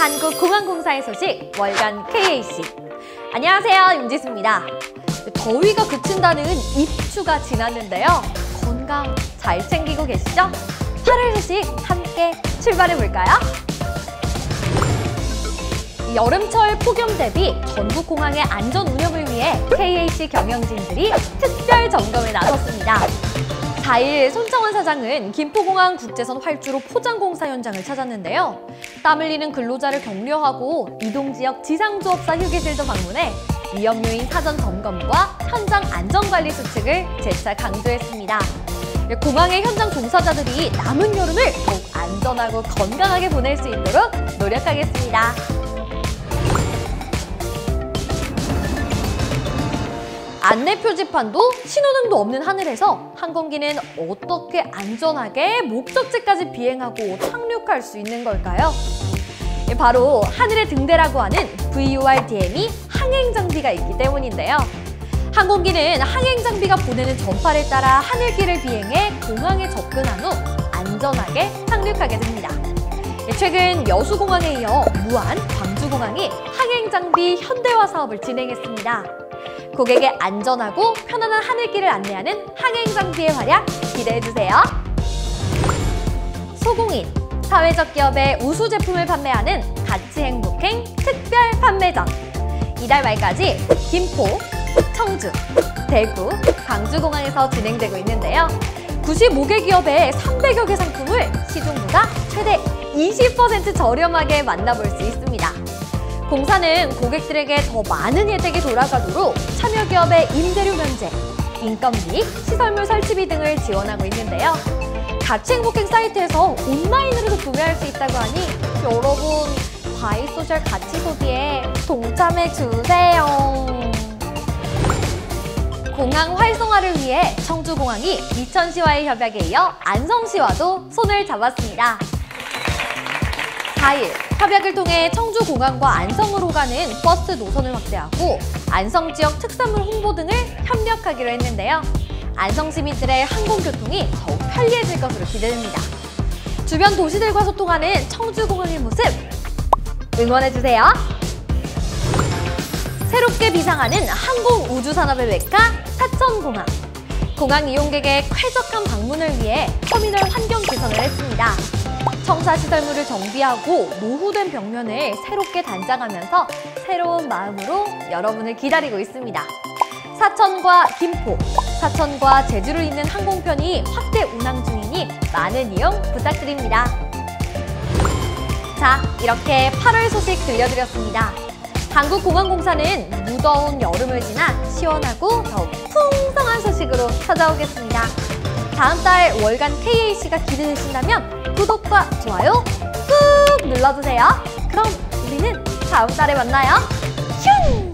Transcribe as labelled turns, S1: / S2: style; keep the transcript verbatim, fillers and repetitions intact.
S1: 한국공항공사의 소식 월간 케이에이씨. 안녕하세요, 윤지수입니다. 더위가 그친다는 입추가 지났는데요. 건강 잘 챙기고 계시죠? 팔월 소식 함께 출발해볼까요? 여름철 폭염 대비 전국공항의 안전 운영을 위해 케이에이씨 경영진들이 특별 점검에 나섰습니다. 사일 손정원 사장은 김포공항 국제선 활주로 포장공사 현장을 찾았는데요. 땀 흘리는 근로자를 격려하고 이동지역 지상조업사 휴게실도 방문해 위험 요인 사전 점검과 현장 안전관리 수칙을 재차 강조했습니다. 공항의 현장 종사자들이 남은 여름을 더욱 안전하고 건강하게 보낼 수 있도록 노력하겠습니다. 안내 표지판도 신호등도 없는 하늘에서 항공기는 어떻게 안전하게 목적지까지 비행하고 착륙할 수 있는 걸까요? 바로 하늘의 등대라고 하는 브이오알디엠이 항행장비가 있기 때문인데요. 항공기는 항행장비가 보내는 전파를 따라 하늘길을 비행해 공항에 접근한 후 안전하게 착륙하게 됩니다. 최근 여수공항에 이어 무안, 광주공항이 항행장비 현대화 사업을 진행했습니다. 고객의 안전하고 편안한 하늘길을 안내하는 항행장비의 활약 기대해주세요. 소공인, 사회적 기업의 우수 제품을 판매하는 가치행복행 특별 판매전. 이달 말까지 김포, 청주, 대구, 광주공항에서 진행되고 있는데요. 구십오 개 기업의 삼백여 개 상품을 시중보다 최대 이십 퍼센트 저렴하게 만나볼 수 있습니다. 공사는 고객들에게 더 많은 혜택이 돌아가도록 참여 기업의 임대료 면제, 인건비, 시설물 설치비 등을 지원하고 있는데요. 가치행복행 사이트에서 온라인으로도 구매할 수 있다고 하니 여러분 바이소셜 가치 소비에 동참해주세요. 공항 활성화를 위해 청주공항이 이천시와의 협약에 이어 안성시와도 손을 잡았습니다. 사일 협약을 통해 청주공항과 안성으로 가는 버스 노선을 확대하고 안성 지역 특산물 홍보 등을 협력하기로 했는데요. 안성 시민들의 항공교통이 더욱 편리해질 것으로 기대됩니다. 주변 도시들과 소통하는 청주공항의 모습 응원해주세요. 새롭게 비상하는 항공우주산업의 메카 사천공항. 공항 이용객의 쾌적한 방문을 위해 터미널 환경 개선을 했습니다. 청사 시설물을 정비하고 노후된 벽면을 새롭게 단장하면서 새로운 마음으로 여러분을 기다리고 있습니다. 사천과 김포, 사천과 제주를 잇는 항공편이 확대 운항 중이니 많은 이용 부탁드립니다. 자, 이렇게 팔월 소식 들려드렸습니다. 한국공항공사는 무더운 여름을 지나 시원하고 더욱 풍성한 소식으로 찾아오겠습니다. 다음 달 월간 케이에이씨가 기대되신다면 구독과 좋아요 꾹 눌러주세요. 그럼 우리는 다음 달에 만나요. 슝!